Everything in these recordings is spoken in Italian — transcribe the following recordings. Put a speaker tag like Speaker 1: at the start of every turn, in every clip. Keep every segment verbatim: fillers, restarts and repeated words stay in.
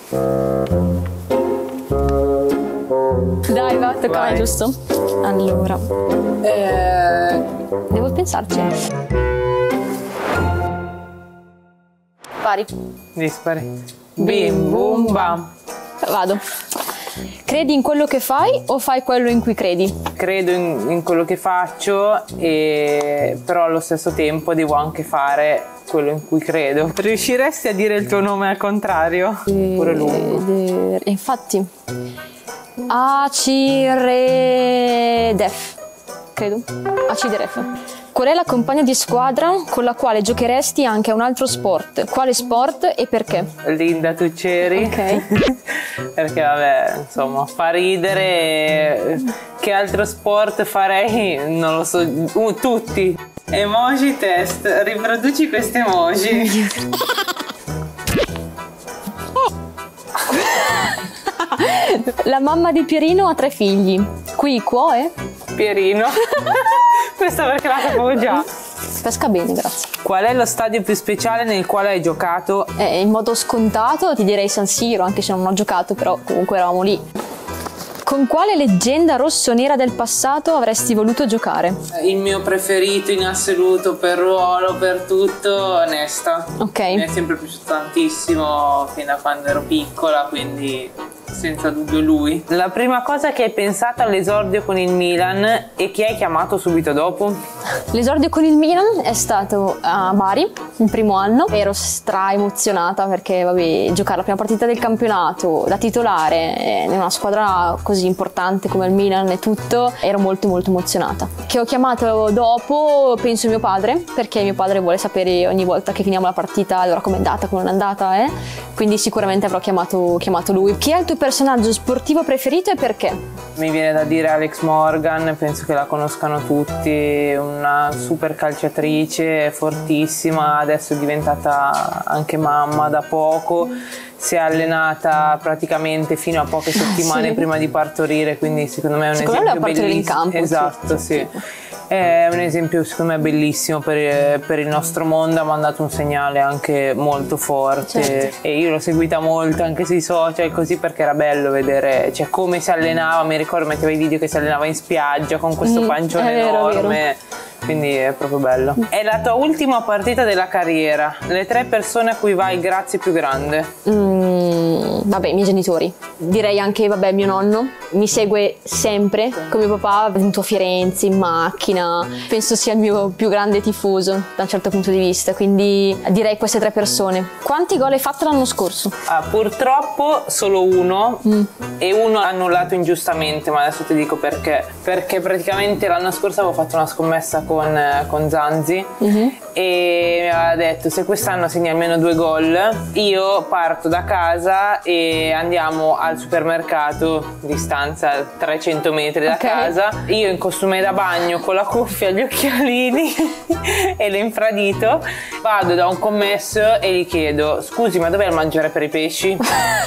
Speaker 1: Dai, va, tocca a me, giusto? Allora,
Speaker 2: Eh,
Speaker 1: devo pensarci. Pari.
Speaker 2: dispari. Bim bum bam.
Speaker 1: Vado. Credi in quello che fai o fai quello in cui credi?
Speaker 2: Credo in, in quello che faccio, e, però allo stesso tempo devo anche fare quello in cui credo. Riusciresti a dire il tuo nome al contrario? Pure lungo.
Speaker 1: De- de- infatti. A C R Def. Credo. A C D R F. Qual è la compagna di squadra con la quale giocheresti anche a un altro sport? Quale sport e perché?
Speaker 2: Linda Tuccieri.
Speaker 1: Ok.
Speaker 2: Perché vabbè, insomma, fa ridere. Che altro sport farei? Non lo so. Uh, tutti. Emoji test. Riproduci queste emoji.
Speaker 1: La mamma di Pierino ha tre figli. Qui, qua è?
Speaker 2: Pierino. Questa perché la sapevo già.
Speaker 1: Pesca bene, grazie.
Speaker 2: Qual è lo stadio più speciale nel quale hai giocato?
Speaker 1: Eh, in modo scontato ti direi San Siro, anche se non ho giocato, però comunque eravamo lì. Con quale leggenda rossonera del passato avresti voluto giocare?
Speaker 2: Il mio preferito in assoluto per ruolo, per tutto, Nesta.
Speaker 1: Ok.
Speaker 2: Mi è sempre piaciuto tantissimo fin da quando ero piccola, quindi senza dubbio lui. La prima cosa che hai pensato all'esordio con il Milan e chi hai chiamato subito dopo?
Speaker 1: L'esordio con il Milan è stato a Bari, il primo anno. Ero stra emozionata perché, vabbè, giocare la prima partita del campionato da titolare in una squadra così importante come il Milan e tutto, ero molto molto emozionata. Che ho chiamato dopo, penso mio padre, perché mio padre vuole sapere ogni volta che finiamo la partita allora com'è andata, come non è andata, eh? Quindi sicuramente avrò chiamato, chiamato lui. Chi è il tuo personaggio sportivo preferito e perché?
Speaker 2: Mi viene da dire Alex Morgan, penso che la conoscano tutti, una super calciatrice, fortissima, adesso è diventata anche mamma da poco, si è allenata praticamente fino a poche settimane
Speaker 1: Sì.
Speaker 2: prima di partorire, quindi secondo me è un
Speaker 1: Secondo me
Speaker 2: esempio
Speaker 1: la partorire in
Speaker 2: bellissimo.
Speaker 1: campo,
Speaker 2: Esatto,
Speaker 1: sì,
Speaker 2: sì.
Speaker 1: sì.
Speaker 2: È un esempio secondo me bellissimo per, per il nostro mondo, ha mandato un segnale anche molto forte,
Speaker 1: certo.
Speaker 2: E io l'ho seguita molto anche sui social così perché era bello vedere, cioè, come si allenava. Mi ricordo metteva i video che si allenava in spiaggia con questo
Speaker 1: Mm,
Speaker 2: pancione
Speaker 1: è vero, è
Speaker 2: enorme,
Speaker 1: vero.
Speaker 2: quindi è proprio bello. È la tua ultima partita della carriera, le tre persone a cui vai il grazie più grande?
Speaker 1: Mm, vabbè, i miei genitori. Direi anche, vabbè, mio nonno. Mi segue sempre, con mio papà, è venuto a Firenze in macchina. Penso sia il mio più grande tifoso da un certo punto di vista, quindi direi queste tre persone. Quanti gol hai fatto l'anno scorso?
Speaker 2: Ah, purtroppo solo uno,
Speaker 1: Mm.
Speaker 2: e uno annullato ingiustamente, ma adesso ti dico perché. Perché praticamente l'anno scorso avevo fatto una scommessa con, con Zanzi,
Speaker 1: Mm-hmm.
Speaker 2: e mi aveva detto: se quest'anno segni almeno due gol io parto da casa e andiamo al supermercato, distanza trecento metri da
Speaker 1: Ok.
Speaker 2: casa, io in costume da bagno con la cuffia, gli occhialini e l'infradito, vado da un commesso e gli chiedo: scusi, ma dov'è il mangiare per i pesci?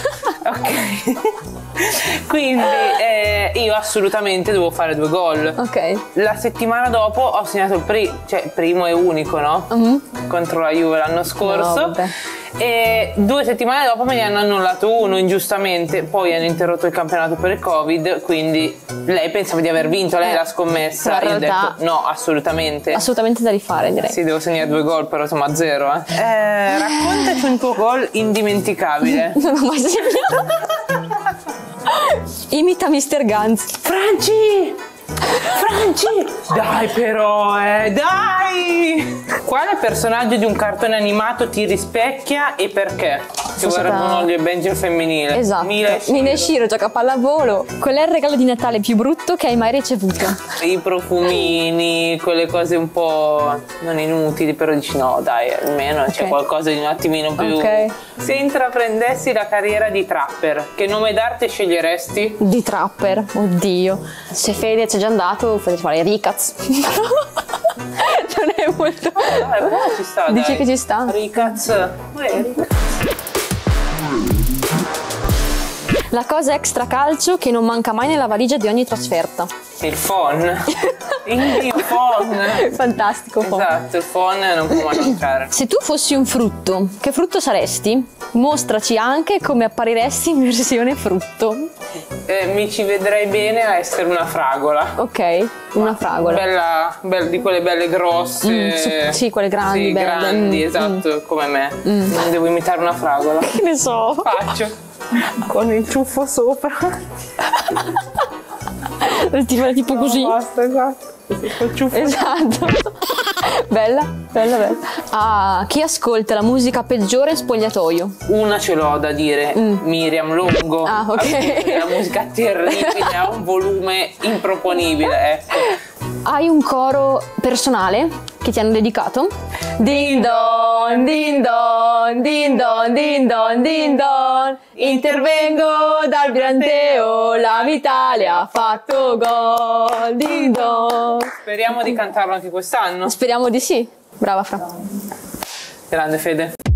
Speaker 2: Ok. Quindi eh, io assolutamente devo fare due gol.
Speaker 1: Ok.
Speaker 2: La settimana dopo ho segnato il, pri- cioè, il primo e unico, no?
Speaker 1: Mm.
Speaker 2: Contro la Juve l'anno scorso.
Speaker 1: No, vabbè.
Speaker 2: E due settimane dopo me ne hanno annullato uno ingiustamente, poi hanno interrotto il campionato per il Covid, quindi lei pensava di aver vinto, lei
Speaker 1: Eh,
Speaker 2: la scommessa.
Speaker 1: però in
Speaker 2: Io ho
Speaker 1: realtà-
Speaker 2: detto no, assolutamente.
Speaker 1: Assolutamente da rifare, direi.
Speaker 2: Sì, devo segnare due gol, però insomma zero. Eh. Eh, raccontaci un tuo gol indimenticabile.
Speaker 1: Non ho mai segnato. Imita mister Ganz.
Speaker 2: Franci! Franci! Dai però, eh, dai! Quale personaggio di un cartone animato ti rispecchia e perché? Che
Speaker 1: Sono
Speaker 2: vorrebbe
Speaker 1: stata-
Speaker 2: un Ollie e Benji al femminile.
Speaker 1: Esatto.
Speaker 2: Mila e
Speaker 1: Mine Shiro gioca a pallavolo. Qual è il regalo di Natale più brutto che hai mai ricevuto?
Speaker 2: I profumini, quelle cose un po' non inutili, però dici no, dai, almeno c'è
Speaker 1: Ok.
Speaker 2: qualcosa di un attimino più.
Speaker 1: Ok.
Speaker 2: Se intraprendessi la carriera di trapper, che nome d'arte sceglieresti?
Speaker 1: Di trapper, oddio. Se Fedez è già andato, potete fare Ricaz. Non è molto.
Speaker 2: Dai, però ci sta,
Speaker 1: Dici
Speaker 2: dai.
Speaker 1: che ci sta?
Speaker 2: Ricaz. Eh, Ricaz.
Speaker 1: La cosa extra calcio che non manca mai nella valigia di ogni trasferta.
Speaker 2: Il phone. Il mio phone.
Speaker 1: Fantastico. po'.
Speaker 2: Esatto, il phone non può mai mancare.
Speaker 1: Se tu fossi un frutto, che frutto saresti? Mostraci anche come appariresti in versione frutto.
Speaker 2: Eh, mi ci vedrei bene a essere una fragola.
Speaker 1: Ok, una fragola.
Speaker 2: Bella, bella, di quelle belle grosse.
Speaker 1: Mm, sì, sì, quelle grandi,
Speaker 2: sì,
Speaker 1: belle.
Speaker 2: grandi,
Speaker 1: Mm,
Speaker 2: esatto,
Speaker 1: mm.
Speaker 2: come me. Mm. Devo imitare una fragola.
Speaker 1: Che ne so.
Speaker 2: Faccio. Con il ciuffo sopra.
Speaker 1: Tipo, tipo
Speaker 2: No,
Speaker 1: così.
Speaker 2: Basta, esatto. Col ciuffo.
Speaker 1: Esatto. Bella, bella, bella. Ah, chi ascolta la musica peggiore in spogliatoio?
Speaker 2: Una ce l'ho da dire,
Speaker 1: Mm.
Speaker 2: Miriam Longo.
Speaker 1: Ah, ok.
Speaker 2: Ascolta, la musica terribile, ha un volume improponibile, ecco.
Speaker 1: Hai un coro personale che ti hanno dedicato? Din don, din don, din don, din don, din don. Intervengo dal Branteo, la Vitalia ha fatto gol. Din don.
Speaker 2: Speriamo di cantarlo anche quest'anno.
Speaker 1: Speriamo di sì. Brava Fra.
Speaker 2: Grande Fede.